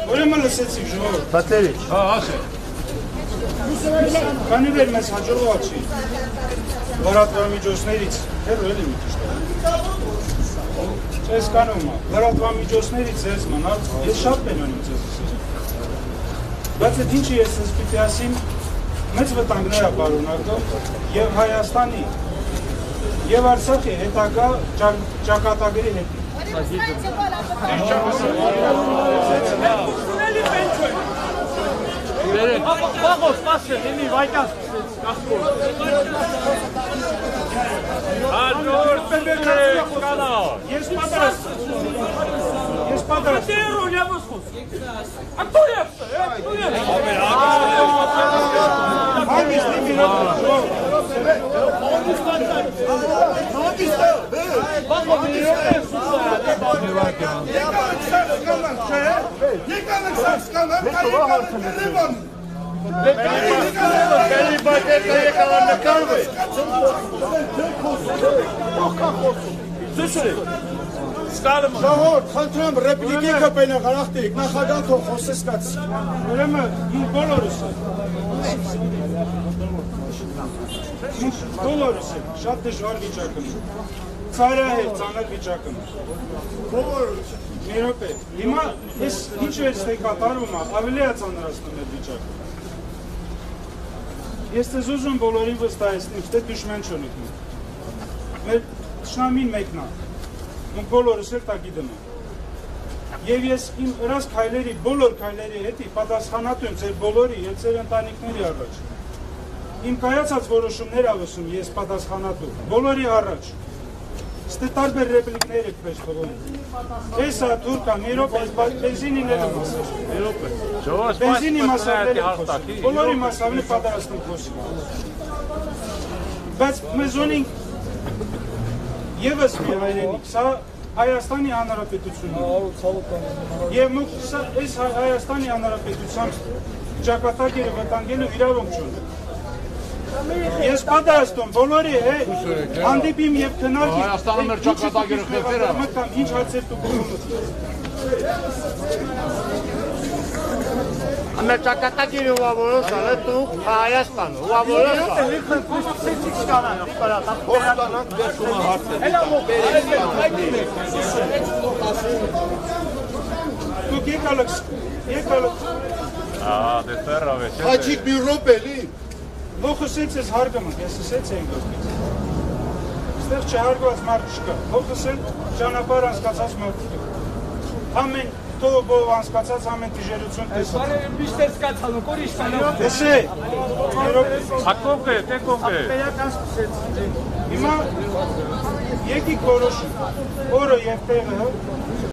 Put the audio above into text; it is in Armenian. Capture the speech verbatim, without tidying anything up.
Ուրեմն լսեցիք ժողովուրդ։ Պատերիչ։ Հա, ասե։ Քանի վեր մեզ հաջողված չի լրատվամիջոցներից, հերո էլի մի քիչ։ Ես կանոն եմ, լրատվամիջոցներից ձեզ մնալ, ես շատ բենում ձեզ ասել։ Բայց այդ ինչի ես ես պիտի ասիմ, մեծ վտանգներ է պարունակում եւ Հայաստանի եւ Արցախի հետագա ճակատագրի հետ։ Vamos, pase, vení, vayas. Artur, pendere, canal. Ես պատրաստ։ Ես պատրաստ։ Տերո լավոսխոս։ Ակտո եպսը, ակտո եպսը։ Հագիստ դիմիրով։ Ժողովուրդ, խնդրում ռեպլիկի կպենը խարախտիկ, նախագահ թող խոսես կաց։ Ուրեմն ինձ բոլորս բոլորս շատ դժվար վիճակում եմ։ Ծարահեր, ծանր վիճակում եմ։ Բոլորս։ Մի րոպե, հիմա ես ինչ վերցնե կատարվում է, ավելի է ծանրացնում այդ վիճակը։ Ես ձեզ ուզում բոլորին վստահեցնեմ, թե դժմեն չունեք։ Մեր թշնամին մեկն է։ Մենք բոլորս էլ դա գիտեմ։ Եվ ես իմ հրաշ քայլերի, բոլոր քայլերի հետ պատասխանատու եմ ձեր բոլորի եւ ձեր ընտանիքների առաջ։ Իմ կայացած որոշումներ ավսում ես պատասխանատու, բոլորի առաջ։ Ստե տարբեր ռեպլիկներ եք պես թողում։ Էսա թուրքա, մի րոպե, բենզինին էլ եմ ասել։ Մի րոպե։ Բենզինի մասավներ եմ խոսում, բոլորի մասավներ պատրաստ եմ խոսում։ Բայց մեզ ունենք ևս մի հայրենիք, սա Հայաստանի Հանրապետությունն է։ Եվ մենք այս Հայաստանի Հանրապետության ճակատագիրը վտանգելու իրավունք չունենք։ Ես պատրաստ եմ բոլորի հետ հանդիպիմ եւ քննարկի Հայաստանը մեր ճակատագիրը խեղդել է։ Ինչ հարցեր դուք ուզում եք։ Մեր ճակատագիրը ուղավորոշ է դու Հայաստանը, ուղավորոշ է։ Դուք եկալք, եկալք։ Ահա, դե տերավ է։ Հաճիկ մի րոպելի։ Ողջույն ես հարգում եմ, ես ասեցի այն գործից։ Այստեղ չհարգված մարդ չկա, ողջույն ճանապարհ անցկացած մարդ չկա։ Ամեն տողով անցկացած ամեն դիժերություն տեսա։ Բարև միշտ է սկացան, կորիշ կանով։ Տեսե։ Ակով է, տեկով է։ Հիմա եկիք որոշ օրը եւ տեղը